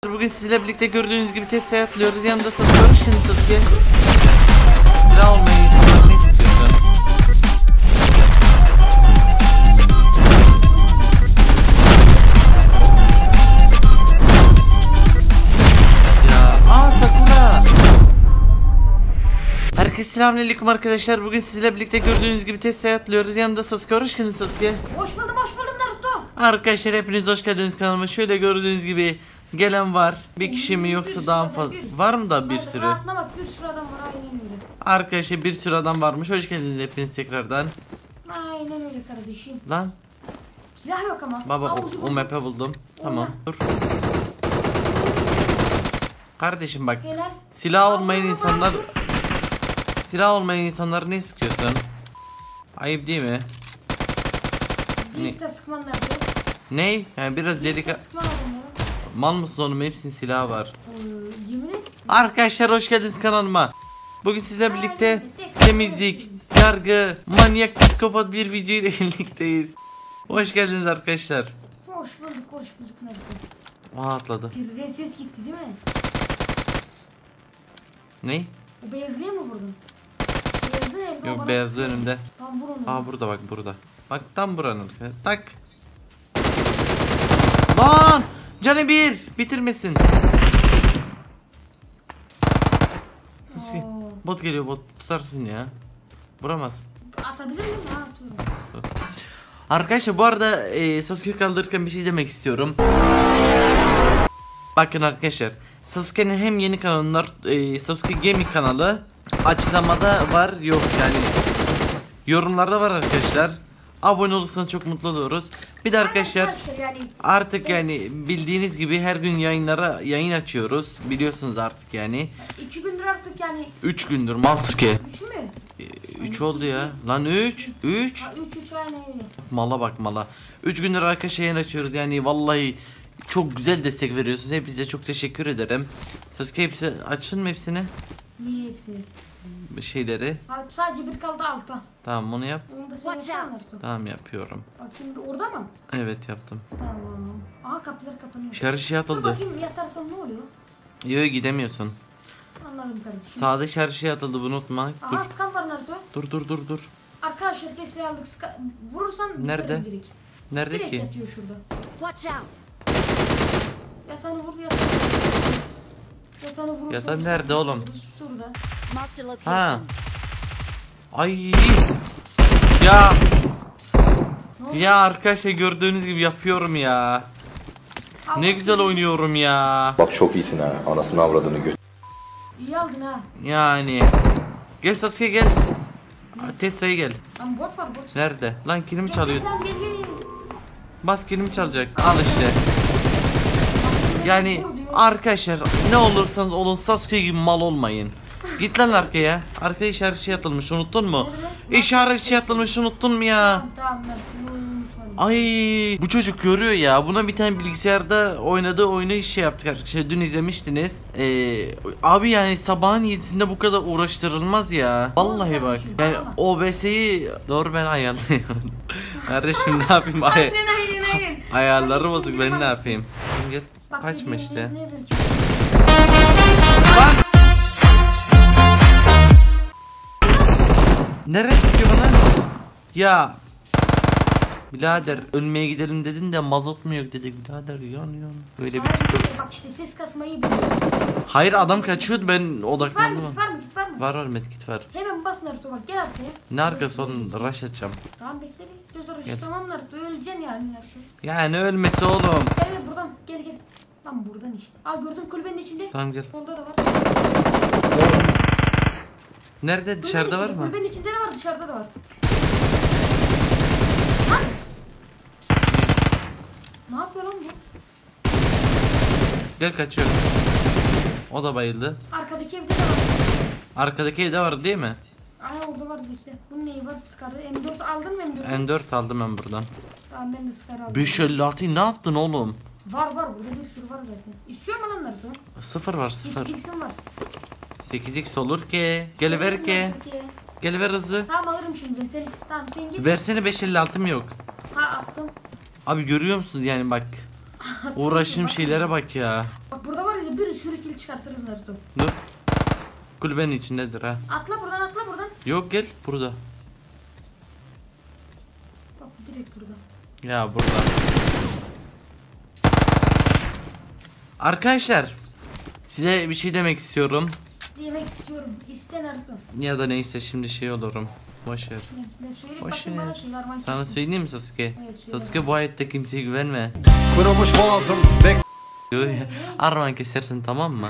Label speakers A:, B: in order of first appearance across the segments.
A: Bugün sizlerle birlikte gördüğünüz gibi Tesla'ya atlıyoruz. Yanımda Sasuke. Hoş geldin Sasuke. Silah olmayı insanlar ne istiyorsun? Ya Sakura. Herkese selamünaleyküm arkadaşlar. Bugün sizlerle birlikte gördüğünüz gibi Tesla'ya atlıyoruz. Yanımda Sasuke. Hoş geldin Sasuke.
B: Hoş buldum Naruto.
A: Arkadaşlar hepiniz hoş geldiniz kanalıma. Şöyle gördüğünüz gibi gelen var. Bir kişi mi yoksa daha fazla? Var mı da bir sürü?
B: Rahatına bak, bir sürü adam var, aynen öyle.
A: Arkadaşlar bir sürü adam varmış. Hoş geldiniz hepiniz tekrardan.
B: Aynen öyle kardeşim.
A: Lan
B: Silah yok ama.
A: baba o map'e buldum. Tamam dur. Kardeşim bak.
B: Beyler.
A: Silah olmayan insanlar ne sıkıyorsun? Ayıp değil mi?
B: Birlikte sıkman nerede?
A: Ne? Yani biraz delika... Mal mısın oğlum? Hepsinin silahı var.
B: Yemin et.
A: Arkadaşlar hoş geldiniz kanalıma. Bugün sizlerle birlikte temizlik, yargı, manyak, psikopat bir video ile birlikteyiz. Hoş geldiniz arkadaşlar.
B: Hoş bulduk Naruto.
A: Atladı.
B: Birden ses gitti değil mi?
A: Ne?
B: O beyazlıya mı vurdun? Beyazlı nerede?
A: Yok beyazlı önümde.
B: Tam vur onu.
A: Burada bak burada. Bak tam buranın. Tak. Lan! Canı bir! Bitirmesin. Bot geliyor, bot tutarsın ya. Vuramaz.
B: Atabilir miyim? Ha, atıyorum.
A: Arkadaşlar bu arada Sasuke kaldırırken bir şey demek istiyorum. Bakın arkadaşlar, Sasuke'nin hem yeni kanallar Sasuke Gaming kanalı açıklamada var, yok yani yorumlarda var arkadaşlar. Abone olursanız çok mutlu oluruz. Bir de arkadaşlar artık yani bildiğiniz gibi her gün yayın açıyoruz. Biliyorsunuz artık yani.
B: 2 gündür artık yani.
A: 3 gündür Sasuke.
B: 3 mü?
A: 3 oldu ya. Lan 3. 3.
B: 3 aynen öyle.
A: Mala bak mala. 3 gündür arkadaşlar yayın açıyoruz yani vallahi çok güzel destek veriyorsunuz. Hepinize çok teşekkür ederim. Sasuke hepsi açsın mı hepsini?
B: Niye hepsi?
A: Şeyleri.
B: Abi sadece bir kaldı altta.
A: Tamam onu yap.
B: Onu da sen yapsana.
A: Tamam yapıyorum.
B: Bak şimdi orada mı?
A: Evet yaptım.
B: Tamam. Aha kapılar kapanıyor.
A: Şarjı
B: Dur
A: atıldı.
B: bakayım yatarsam ne oluyor?
A: Yok gidemiyorsun.
B: Anladım kardeşim.
A: Sağda şarjı atıldı bunu unutma.
B: Aha
A: Dur.
B: skan var Naruto.
A: Dur.
B: Arkadaşlar Tesla'yı aldık. Vurursan
A: Nerede?
B: direkt.
A: Nerede
B: Direkt
A: ki?
B: yatıyor şurada.
C: Watch out.
B: Yatağını vur Yatağını vur.
A: Yatan nerede oğlum?
B: Şurada.
C: Marked a location.
A: Ha. Ay. Ya. Ya arkadaşlar gördüğünüz gibi yapıyorum ya. Ne güzel oynuyorum ya.
D: Bak çok iyisin ha. Anasını avradını göt.
B: İyi aldın ha.
A: Yani. Gel Sasuke gel. Tesla'ya gel.
B: Lan bot var bot.
A: Nerede? Lan kilimi çalıyor.
B: Gel.
A: Bas kilimi çalacak. Al işte. Yani arkadaşlar ne olursanız olun Sasuke gibi mal olmayın. Git lan arkaya. Arkaya işaret şey atılmış unuttun mu? İşaret şey atılmış unuttun mu ya?
B: Tamam.
A: Ay bu çocuk görüyor ya. Buna bir tane bilgisayarda oynadığı oyunu şey yaptık arkadaşlar. Dün izlemiştiniz. Abi yani sabahın 7'sinde bu kadar uğraştırılmaz ya. Vallahi bak. Yani OBS'yi doğru ben ayarlıyorum. Kardeşim ne yapayım?
B: Aynen.
A: Ayarları bozuk ben ne yapayım? Gel. Kaçma işte. Neresi ki bana? Ya birader ölmeye gidelim dedin de mazot mu yok dedik birader yan böyle bir
B: bak işte ses kasmayı biliyor.
A: Hayır adam kaçıyordu ben odaklandım.
B: Git var mı?
A: Var medkit var.
B: Hemen bas Naruto bak gel arkaya.
A: Ne arkası onun rush atacağım.
B: Tamam bekle bir göz arası tamam Naruto öleceksin yani Naruto.
A: Yani ölmesi oğlum.
B: Gel buradan gel. Lan buradan işte. Aa gördüm kulübenin içinde.
A: Tamam gel.
B: Solda da var.
A: Nerede dışarıda var mı?
B: Kulübenin içinde de var dışarıda da var. Ne yapıyor lan bu?
A: Gel kaçıyor. O da bayıldı.
B: Arkadaki evde de var.
A: Arkadaki evde var değil mi?
B: Aa orada var işte. Bunun neyi var? Scar'ı. M4 aldın mı M4'ü?
A: M4 aldım ben buradan.
B: Tamam ben de Scar aldım.
A: 556'yı ne yaptın oğlum?
B: Var burada bir sürü var zaten. İstiyor mu lan Naruto?
A: 0 var 0.
B: 8x'im var.
A: 8x olur ki. Geliver ki. Geliver hızlı.
B: Tamam alırım şimdi ben seni. Tamam sen git.
A: Versene 556'm yok.
B: Ha attım.
A: Abi görüyor musunuz yani bak. Uğraştığım şeylere bak ya.
B: Bak burada var bir sürü kill çıkartırız Naruto.
A: Dur. Kulübenin içindedir ha.
B: Atla buradan.
A: Yok gel burada.
B: Bak direkt burada.
A: Ya burada. Arkadaşlar size bir şey demek istiyorum.
B: Demek istiyorum. İste Naruto.
A: Ya da neyse şimdi şey olurum. Boşver.
B: Ne söyleyeyim
A: Boş
B: bakayım
A: ver.
B: bana söyle Arman.
A: Sana söyleyeyim mi Sasuke?
B: Evet, söyle.
A: Sasuke bu hayatta kimseye güvenme.
E: Kırılmış boğazım
A: Arman kesersin tamam mı?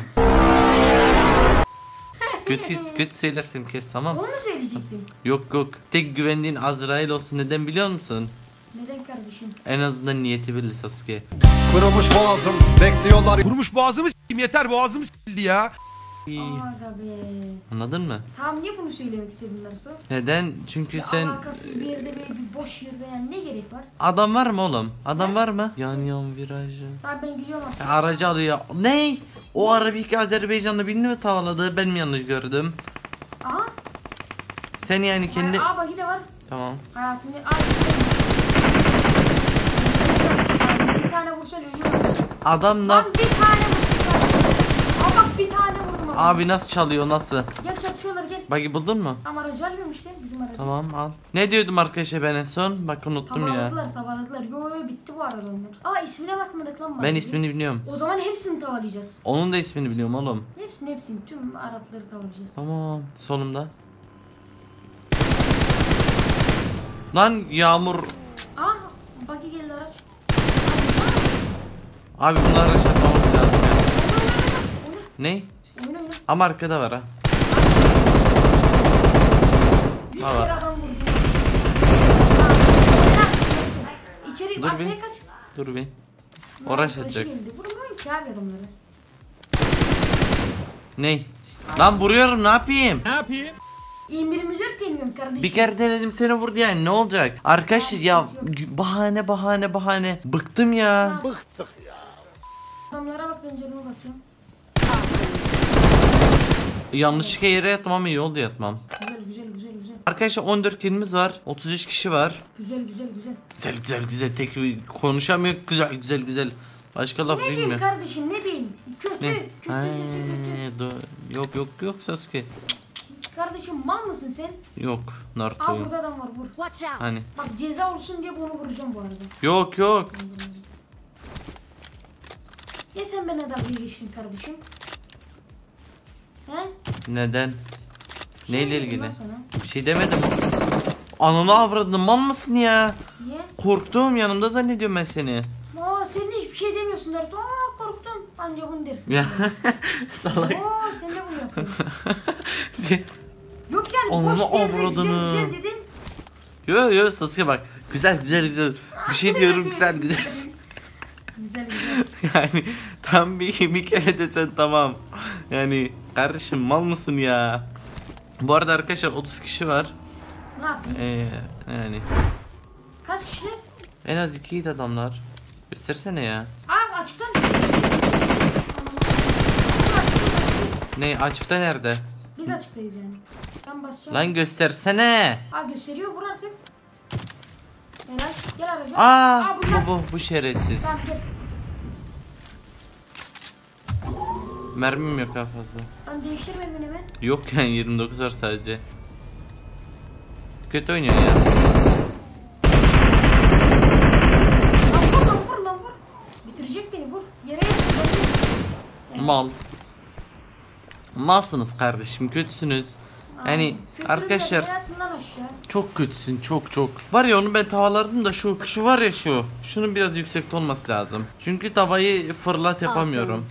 A: kötü söylersin kes tamam.
B: Onu mu söyleyecektin?
A: Yok tek güvendiğin Azrail olsun neden biliyor musun?
B: Neden kardeşim?
A: En azından niyeti belli Sasuke.
E: Kırılmış boğazım bekliyorlar.
F: Kurumuş boğazımı s**eyim yeter boğazımı s**ildi ya.
B: Aga be.
A: Anladın mı?
B: Tamam niye bunu söylemek istedin Naruto?
A: Neden? Çünkü sen
B: Alakasız bir yerde böyle bir boş yerde yani ne gerek var?
A: adam var mı oğlum? Adam var mı? Yan virajı.
B: Tamam ben gidiyorum artık.
A: Ya, aracı alıyor. Ne? O Arabik Azerbaycanlı birini mi tavaladı? Ben mi yanlış gördüm?
B: Aha.
A: Sen yani kendi...
B: Aa bak yine var.
A: Tamam.
B: Hayatımda... Bir tane vursan ölüyor.
A: Adam
B: Lan
A: da...
B: bir tane vursan. Aa bak bir tane vurdum.
A: Abi nasıl çalıyor nasıl?
B: Gel çatışıyorlar gel.
A: Bagi buldun mu?
B: Ama aracı almıyorum işte bizim aracı.
A: Tamam al. Ne diyordum arkadaşlar ben en son? Bak unuttum ya.
B: Tavaladılar. Yo bitti bu arada onlar. Aa ismine bakmadık lan.
A: Ben
B: bari.
A: ismini biliyorum.
B: O zaman hepsini tavalayacağız.
A: Onun da ismini biliyorum oğlum.
B: Hepsini tüm Arapları tavalayacağız.
A: Tamam. Solumda. Lan Yağmur.
B: Aa bagi geldi araç.
A: Abi bunları yapmamız lazım ya. Ne?
B: Oyna.
A: Ama arkada var ha.
B: 100
A: Ha,
B: kere
A: var.
B: adam vurdu. İçeri
A: Dur
B: arkaya
A: bir.
B: kaç.
A: Dur bir.
B: Lan
A: Uğraş
B: arkadaşı
A: edecek.
B: geldi. Vurmuyorum ki abi adamları.
A: Ney? Lan vuruyorum ne yapayım?
F: Ne yapayım?
B: İndirimiz yok demiyorum kardeşim.
A: Bir kere denedim seni vurdu yani ne olacak? Arkadaşlar ya bahane. Bıktım ya.
B: Adamlara bak ben canımı basıyorum.
A: Yanlışlıkla yere yatmam ama iyi oldu yatmam.
B: Güzel.
A: Arkadaşlar 14 kilimiz var. 33 kişi var.
B: Güzel.
A: Güzel tek konuşamıyor. Güzel. Başka laf
B: Ne diyeyim
A: bilmiyor.
B: kardeşim ne diyeyim? Kötü.
A: Ne?
B: Kötü.
A: Yok Sasuke.
B: Kardeşim mal mısın sen?
A: Yok
B: Aa
A: Naruto'yum.
B: burada adam var vur.
C: Watch out.
A: Hani
B: Bak ceza olsun diye bunu vuracağım bu arada.
A: yok.
B: Ya sen bana dalga geçtin kardeşim? He?
A: Neden? Neyle
B: dedim
A: ilgili?
B: lan sana.
A: Bir şey demedim. Ananı avradın mal mısın ya?
B: Niye?
A: Korktum yanımda zannediyorum ben seni.
B: Aa sen de hiçbir şey demiyorsun Naruto. Aa korktum. Anca bunu dersin.
A: Ya salak.
B: Oo sen de bunu yapıyorsun.
A: Sen-
B: Yok yani
A: Ananı
B: boş bir yerde
A: avradını.
B: güzel dedim.
A: Yo Sasuke bak. Güzel. Bir şey diyorum güzel.
B: Güzel.
A: Yani tam bir kere desen tamam. Yani kardeşim mal mısın ya? Bu arada arkadaşlar 30 kişi var.
B: Ne yapayım?
A: Yani
B: Kaç kişi?
A: en az 2 adamlar. Göstersene ya.
B: Aa açıktan.
A: Ne açıkta nerede?
B: Biz açıktayız yani. Ben basacağım.
A: Lan göstersene.
B: Aa gösteriyor vur artık. Helal. Gel araca.
A: Aa
B: bunlar.
A: bu şerefsiz.
B: Tamam gel.
A: Mermim yok daha fazla.
B: Ben değiştirmedim hemen.
A: Yok yani 29 var sadece. Kötü oynuyor ya.
B: Lan vur. Bitirecek beni vur. Yere yat.
A: Mal. Malsınız kardeşim kötüsünüz. Yani arkadaşlar
B: Hayatından aşağı.
A: çok kötüsün çok. Var ya onu ben tavalardım da şu var ya şu. Şunun biraz yüksekte olması lazım. Çünkü tavayı fırlat yapamıyorum.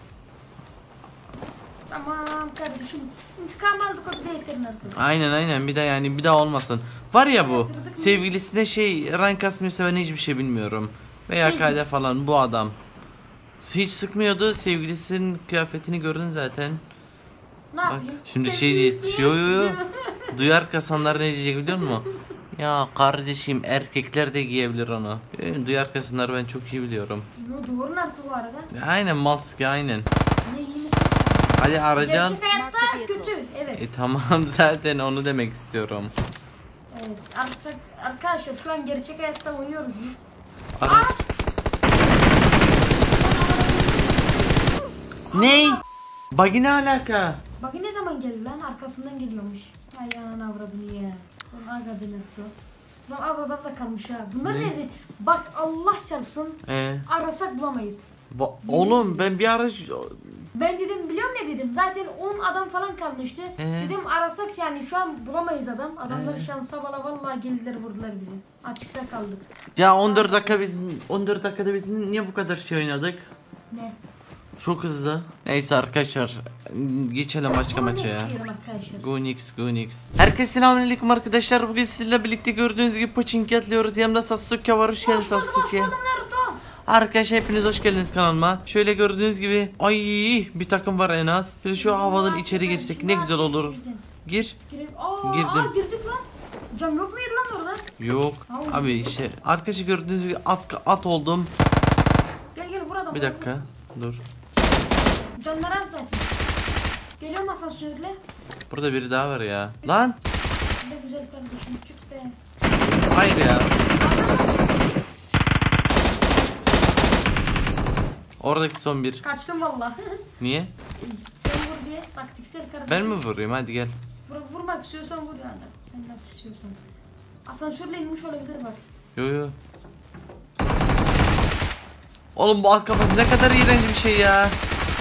B: Tamam kardeşim. İntikam aldık o bize yeterin artık.
A: Aynen bir daha olmasın. Var ya bu
B: Yatırdık mı?
A: sevgilisine rank kasmıyorsa ben hiçbir şey bilmiyorum. Veya kayda falan bu adam. Hiç sıkmıyordu sevgilisinin kıyafetini gördün zaten.
B: Ne
A: Bak
B: yapayım?
A: şimdi şey değil. Yo. Duyar kasanlar ne diyecek biliyor musun? Ya kardeşim erkekler de giyebilir onu. Duyar kasanları ben çok iyi biliyorum.
B: Yo doğru Naruto bu arada.
A: Aynen maske aynen.
B: Ne yiyeyim?
A: Hadi aracan.
B: Gerçek hayatta kötü. Evet.
A: Tamam zaten onu demek istiyorum.
B: Evet. Arkadaşlar şu an gerçek hayatta oynuyoruz biz.
A: Ara- Ney? Buggy ne alaka?
B: Bak ne zaman geldi lan? Arkasından geliyormuş. Ay ananı avradını ya. Lan agadını etti. Lan az adam da kalmış ha. Bunlar
A: Ne?
B: neydi? Bak Allah çarpsın. Arasak bulamayız.
A: Oğlum ben bir ara...
B: Ben dedim biliyorum ne dedim. Zaten 10 adam falan kalmıştı. Dedim arasak yani şu an bulamayız adam. Adamlar şansa bala vallahi geldiler vurdular bizi. Açıkta kaldık.
A: Ya 14 dakikada biz niye bu kadar şey oynadık?
B: Ne?
A: Çok hızlı. Neyse arkadaşlar geçelim başka maça ya. Gunix. Herkese selamünaleyküm arkadaşlar. Bugün sizinle birlikte gördüğünüz gibi Pochinki atlıyoruz. Yanımda Sasuke var. Hoş geldin Sasuke. Arkadaşlar hepiniz hoş geldiniz kanalıma. Şöyle gördüğünüz gibi bir takım var en az. Şöyle şu havadan içeri girsek ne güzel olur. Gir. Girdim.
B: Girdik lan. Cam yok muydu lan orada?
A: Yok. Abi işte arkadaşlar gördüğünüz gibi at oldum.
B: Gel burada.
A: Bir dakika. Dur.
B: Canlar az zaten. Geliyor mu asansörle?
A: Burada biri daha var ya. Lan.
B: Ne güzel kardeşim çık be.
A: Hayır ya. Oradaki son bir.
B: Kaçtım valla.
A: Niye?
B: Sen vur diye taktiksel kardeşim.
A: Ben mi vurayım? Hadi gel.
B: Vurmak istiyorsan vur yani. Sen nasıl istiyorsan. Asansörle inmiş olabilir bak.
A: Yo. Oğlum bu at kafası ne kadar iğrenç bir şey ya.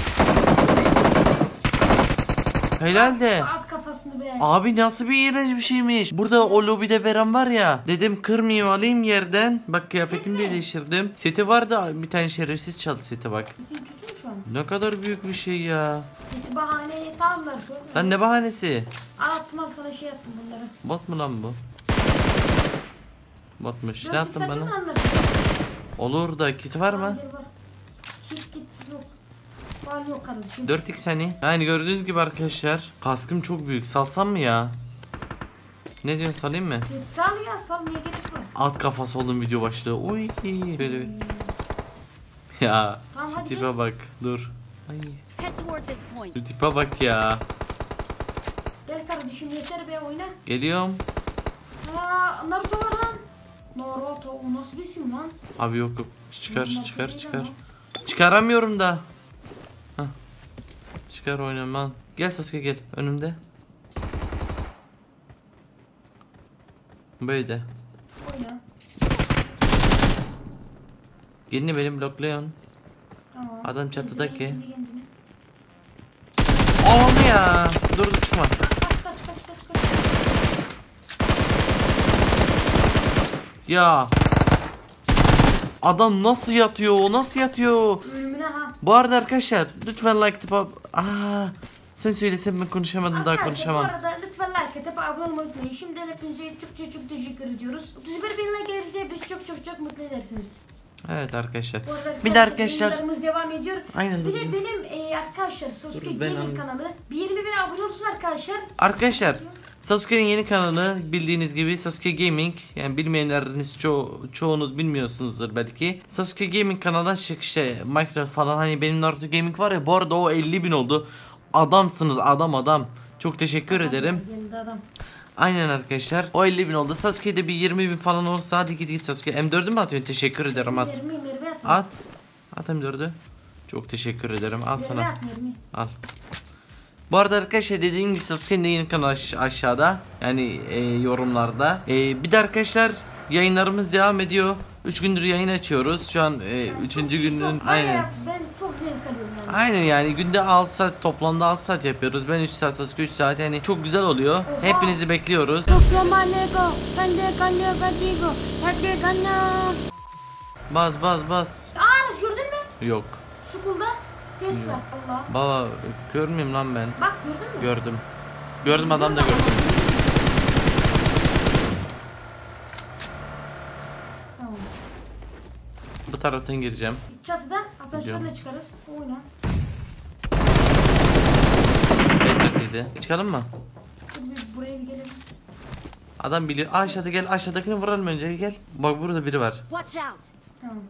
A: Helal de.
B: At kafasını be.
A: Abi nasıl bir iğrenç bir şeymiş. Burada o lobide veren var ya. Dedim kırmayayım alayım yerden. Bak kıyafetimi de değiştirdim. Seti var da bir tane şerefsiz çaldı seti bak.
B: Sesin kötü mü şu an?
A: Ne kadar büyük bir şey ya.
B: Seti bahaneye tamamlar.
A: Lan ne bahanesi?
B: Anlattım al sana şey yaptım bunları.
A: Bot mu lan bu? Botmuş. Ne
B: Dört
A: yaptın
B: ikisi
A: bana?
B: anlattım.
A: Olur da kit var mı?
B: Hayır, var. Kit yok. Var yok kardeşim.
A: 4x hani. Yani gördüğünüz gibi arkadaşlar. Kaskım çok büyük. Salsam mı ya? Ne diyorsun salayım mı?
B: Sal ya sal niye gerek var?
A: Alt kafası olduğum video başlığı. Oy. Böyle. Ya.
B: Tamam,
A: Şu
B: hadi
A: tipe
B: gel.
A: bak. Dur. Ay.
C: Head toward this point.
A: Şu tipe bak ya.
B: Gel kardeşim yeter be oyna.
A: Geliyorum.
B: Naruto var lan. Naruto o nasıl bir isim lan?
A: Abi yok. Çıkar. Çıkaramıyorum da. Hah. Çıkar oynamam. Gel Sasuke gel. Önümde. Böyle.
B: Oyna.
A: Gelini benim blokluyorsun.
B: Tamam.
A: Adam çatıdaki.
B: Kendine.
A: Ağlı ya. Dur çıkma.
B: Kaç.
A: Ya. Adam nasıl yatıyor?
B: Ölümüne ha.
A: Bu arada arkadaşlar lütfen like tıpa. Sen söylesen ben konuşamadım daha konuşamam.
B: Bu arada lütfen like atıp abone olmayı unutmayın. Şimdiden hepinize çok teşekkür ediyoruz. 31 bin like gelirse biz çok mutlu edersiniz.
A: Evet arkadaşlar.
B: Bu arada
A: Bir de arkadaşlar.
B: yayınlarımız devam ediyor.
A: Aynen.
B: Bir de benim arkadaşlar Sasuke
A: Dur, ben
B: Gaming kanalı. Bir 20 bin abone olsun arkadaşlar.
A: Arkadaşlar Sasuke'nin yeni kanalı bildiğiniz gibi Sasuke Gaming. Yani bilmeyenleriniz çoğunuz bilmiyorsunuzdur belki. Sasuke Gaming kanalı Minecraft falan hani benim Naruto Gaming var ya, bu arada o 50 bin oldu. Adamsınız adam. Çok teşekkür ederim.
B: Adam.
A: Aynen arkadaşlar. O 50 bin oldu. Sasuke'de bir 20 bin falan olsa hadi git Sasuke. M4'ü mü atıyorsun? Teşekkür ederim at.
B: Mermi
A: At. At M4'ü. Çok teşekkür ederim. Al sana.
B: Mermi.
A: Al. Bu arada arkadaşlar dediğim gibi Sasuke'nin de yeni kanalı aşağıda. Yani yorumlarda. Bir de arkadaşlar yayınlarımız devam ediyor. 3 gündür yayın açıyoruz. Şu an 3. günün aynen.
B: Ben çok zevk alıyorum yani.
A: Aynen yani günde 6 saat toplamda 6 saat yapıyoruz. Ben 3 saat Sasuke 3 saat yani çok güzel oluyor.
B: Oha.
A: Hepinizi bekliyoruz. Bas.
B: Aa gördün mü?
A: Yok.
B: School'da Tesla. Allah.
A: Baba görmüyorum lan ben.
B: Bak gördün mü?
A: Gördüm. Gördüm adam da gördüm.
B: Tamam.
A: Bu taraftan gireceğim.
B: Çatıda asansörle çıkarız. Oyna.
A: Beklediydi. Çıkalım mı?
B: Hadi biz buraya bir gelelim.
A: Adam biliyor. Aşağıda gel. Aşağıdakini vuralım önce. Gel. Bak burada biri var.
C: Watch out.
B: Tamam.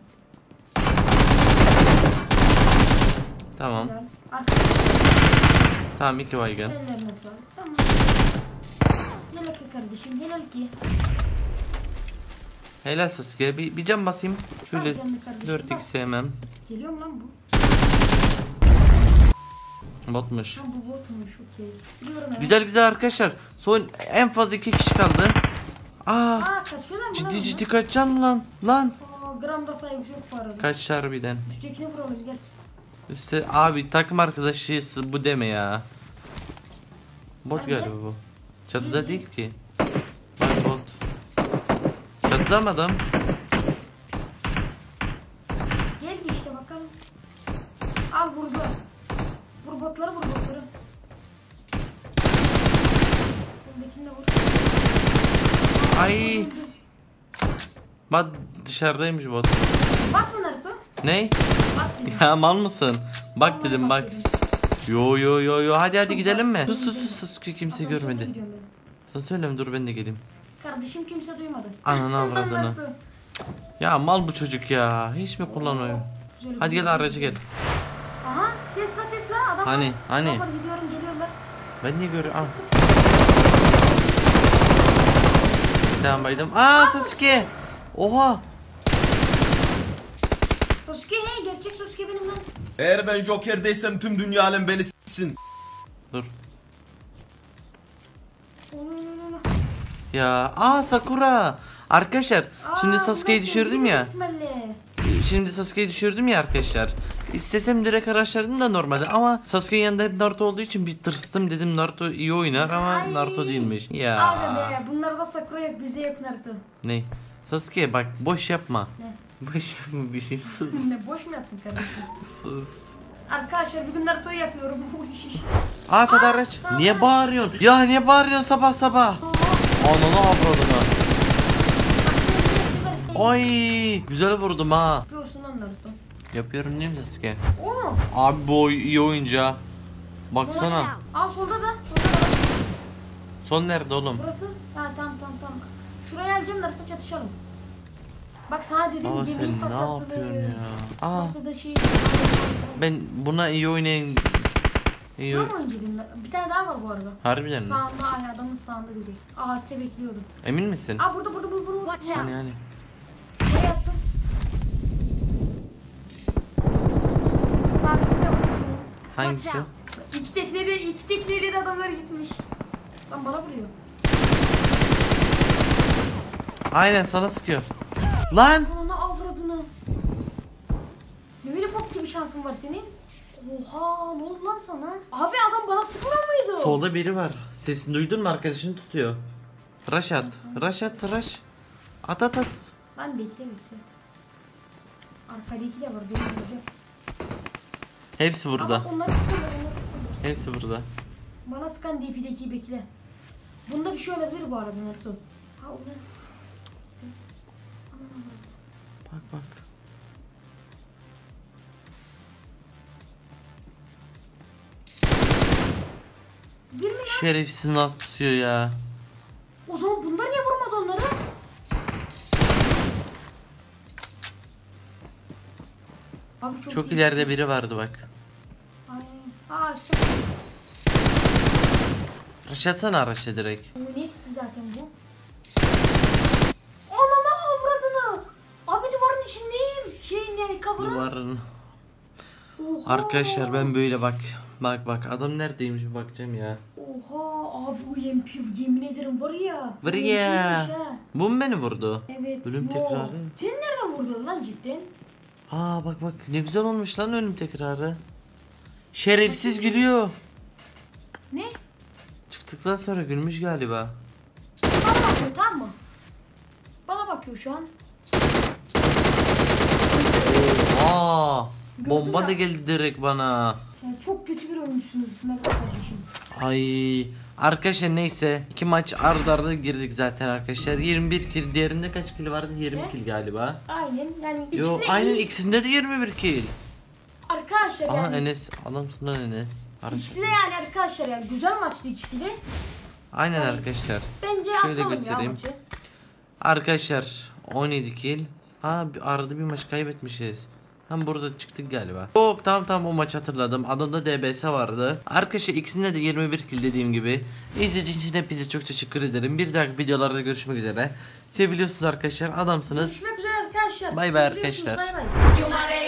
A: Tamam.
B: Güzel. Arkadaşlar
A: Tamam 2 baygın.
B: ellerine sağlık. Tamam. Helal ki kardeşim. Helal ki.
A: Helal Sasuke. Bir cam basayım. Şöyle
B: Al canını kardeşim,
A: 4x sevmem.
B: Geliyor mu lan bu?
A: Botmuş.
B: Ha bu botmuş okey. Biliyorum ya.
A: Güzel güzel arkadaşlar. Son en fazla 2 kişi kaldı.
B: Aa kaçıyorlar mı
A: Ciddi ciddi kaçacaksın lan. Lan.
B: Gramda saygısı yok bu arada.
A: Kaç harbiden.
B: Üsttekini vuralım gel.
A: Üste abi takım arkadaşıyız bu deme ya. Bot
B: Bence-
A: galiba bu. Çatıda değil ki. Bak bot. Çatıda mı adam?
B: Gel bir işte bakalım. Al vurdu. Vur botları vur botları. Öndekini de vur.
A: Ay. Bak dışarıdaymış bot.
B: Bak mı Naruto?
A: Ne?
B: Bak dedim.
A: Ya mal mısın? Bak
B: Vallahi
A: dedim bak.
B: dedim.
A: Yo hadi
B: Çok
A: gidelim mi?
B: bak.
A: Sus Sasuke kimse
B: Asansörde
A: görmedi.
B: gidiyorum ben.
A: Sen söyleme dur ben de geleyim.
B: Kardeşim kimse duymadı.
A: Ananı avradını.
B: Naruto.
A: Ya mal bu çocuk ya. Hiç mi kullanmıyor?
B: Güzel
A: Hadi
B: bir-
A: gel aracı gel.
B: Aha Tesla adam.
A: Hani, hani?
B: Adam var, gidiyorum geliyorlar.
A: Ben niye görüyorum?
B: Sık, sık, sık.
A: Tamam baydım. Aa Sasuke. Oha.
B: Sasuke hey gerçek Sasuke benim lan.
G: Eğer ben Joker'deysem tüm dünya alem beni s**sin.
A: Dur.
B: Oy.
A: Ya Sakura. Arkadaşlar şimdi
B: Aa,
A: Sasuke'yi
B: bunlar
A: düşürdüm
B: sevgili
A: ya.
B: ihtimalle.
A: Şimdi Sasuke'yi düşürdüm ya arkadaşlar. İstesem direkt araçlardım da normalde ama Sasuke'nin yanında hep Naruto olduğu için bir tırstım dedim Naruto iyi oynar ama
B: Ay.
A: Naruto değilmiş.
B: Hadi
A: Ya.
B: be bunlarda Sakura yok bize yok Naruto.
A: Ne? Sasuke bak boş yapma.
B: Ne?
A: Boş yapma bir şey sus.
B: Ne boş mu yaptın kardeşim?
A: Sus.
B: Arkadaşlar bugün Naruto'yu yapıyorum.
A: Sada araç. Niye bağırıyorsun? Ya niye bağırıyorsun sabah sabah? Ananı avradını. Ay güzel vurdum ha.
B: Yapıyorsun lan Naruto.
A: Yapıyorum değil mi Sasuke?
B: O mu?
A: Abi bu iyi oyuncu ha.
C: Watch
A: Baksana.
C: out.
B: Aa solda da. Solda da.
A: Son nerede oğlum?
B: Burası. Ha tamam. Şuraya alacağım Naruto çatışalım. Bak sana dedim
A: Aa
B: gemiyi
A: sen ne
B: patlatılır.
A: yapıyorsun ya? Aa
B: Ortada şey.
A: ben buna iyi oynayın. İyi
B: Tam oyuncuydum. Bir tane daha var bu arada.
A: Harbiden mi?
B: Sağında ay adamın sağında dedi. Ağaçta bekliyordum.
A: Emin misin?
B: Aa burada vur.
C: Watch out.
A: Yani.
B: Ne yaptın? Farkında mısın?
C: Watch
A: Hangisi?
C: out.
B: İki tekneyle de adamlar gitmiş. Lan bana vuruyor.
A: Aynen sana sıkıyor. Lan!
B: Ona avradını. Ne böyle bok gibi şansın var senin? Oha ne oldu lan sana? Abi adam bana sıkmıyor muydu?
A: Solda biri var. Sesini duydun mu? Arkadaşını tutuyor. Rush at. Rush at rush. At.
B: Lan bekle. Arkadaki de var. Benim vuracak.
A: Hepsi burada.
B: Ama onlar sıkılır.
A: Hepsi burada.
B: Bana sıkan DP'deki bekle. Bunda bir şey olabilir bu arada Naruto. Ha o ne?
A: Bak.
B: Bir mi lan?
A: Şerefsiz nasıl pusuyor ya.
B: O zaman bunlar niye vurmadı onları? Abi
A: Çok
B: iyi.
A: ileride biri vardı bak.
B: Aynen. Aa işte.
A: Rush atsana rush'a direkt.
B: Bu ne etti zaten bu? Anama avradını. Abi duvarın içindeyim. Şeyin yani cover'ın.
A: Duvarın.
B: Oha.
A: Arkadaşlar ben böyle bak. Bak adam neredeymiş bir bakacağım ya.
B: Oha abi bu UMP yemin ederim var ya.
A: Var ya.
B: UMP'ymiş ha.
A: Bu mu beni vurdu?
B: Evet.
A: Ölüm
B: yo.
A: tekrarı.
B: Sen nereden vurdun lan cidden?
A: Aa bak ne güzel olmuş lan ölüm tekrarı. Şerefsiz gülüyor.
B: Ne?
A: Çıktıktan sonra gülmüş galiba.
B: Bana bakıyor tamam mı? Bana bakıyor şu an.
A: Aa bomba
B: mü?
A: da geldi direkt bana.
B: Yani çok kötü bir oyuncusunuz Mehmet kardeşim.
A: Ay arkadaşlar neyse 2 maç arda girdik zaten arkadaşlar. 21 kill, diğerinde kaç kill vardı? 20
B: Ne?
A: kill galiba.
B: Aynen yani ikisi
A: Yo
B: de
A: aynen
B: iyi.
A: ikisinde de 21 kill.
B: Arkadaşlar
A: Aha
B: yani.
A: Enes adamsın lan Enes.
B: İkisi de yani arkadaşlar yani güzel maçtı ikisi de.
A: Aynen
B: Ay.
A: arkadaşlar.
B: Bence
A: Şöyle
B: atalım
A: göstereyim.
B: ya maçı.
A: Arkadaşlar 17 kill. Arada bir maç kaybetmişiz. Hem burada çıktık galiba. Yok tamam o maçı hatırladım. Adamda DBS vardı. Arkadaşlar ikisinde de 21 kill dediğim gibi. İzlediğiniz için hepinize çok teşekkür ederim. Bir dahaki videolarda görüşmek üzere. Seviliyorsunuz arkadaşlar. Adamsınız.
B: Görüşmek üzere arkadaşlar.
A: Bay bay
B: Görüşürüz,
A: arkadaşlar.
B: bay bay.